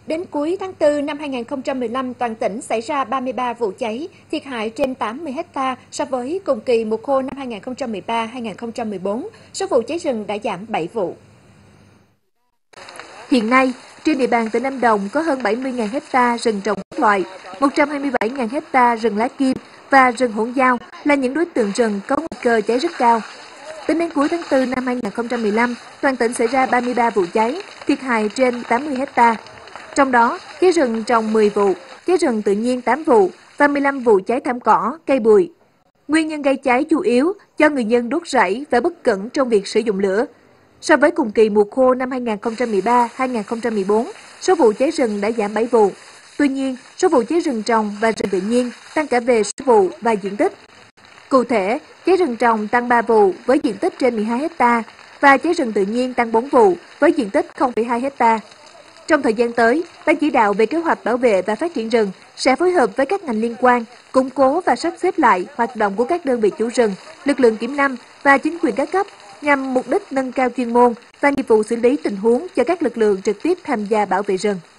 Đến cuối tháng 4 năm 2015, toàn tỉnh xảy ra 33 vụ cháy, thiệt hại trên 80 ha so với cùng kỳ mùa khô năm 2013-2014. Số vụ cháy rừng đã giảm 7 vụ. Hiện nay, trên địa bàn tỉnh Lâm Đồng có hơn 70.000 ha rừng trồng các loại, 127.000 ha rừng lá kim và rừng hỗn giao là những đối tượng rừng có nguy cơ cháy rất cao. Tính đến cuối tháng 4 năm 2015, toàn tỉnh xảy ra 33 vụ cháy, thiệt hại trên 80 ha. Trong đó, cháy rừng trồng 10 vụ, cháy rừng tự nhiên 8 vụ và 15 vụ cháy thảm cỏ, cây bụi. Nguyên nhân gây cháy chủ yếu do người dân đốt rẫy và bất cẩn trong việc sử dụng lửa. So với cùng kỳ mùa khô năm 2013-2014, số vụ cháy rừng đã giảm 7 vụ. Tuy nhiên, số vụ cháy rừng trồng và rừng tự nhiên tăng cả về số vụ và diện tích. Cụ thể, cháy rừng trồng tăng 3 vụ với diện tích trên 12 ha và cháy rừng tự nhiên tăng 4 vụ với diện tích 0,2 ha. Trong thời gian tới, Ban chỉ đạo về kế hoạch bảo vệ và phát triển rừng sẽ phối hợp với các ngành liên quan, củng cố và sắp xếp lại hoạt động của các đơn vị chủ rừng, lực lượng kiểm lâm và chính quyền các cấp nhằm mục đích nâng cao chuyên môn và nghiệp vụ xử lý tình huống cho các lực lượng trực tiếp tham gia bảo vệ rừng.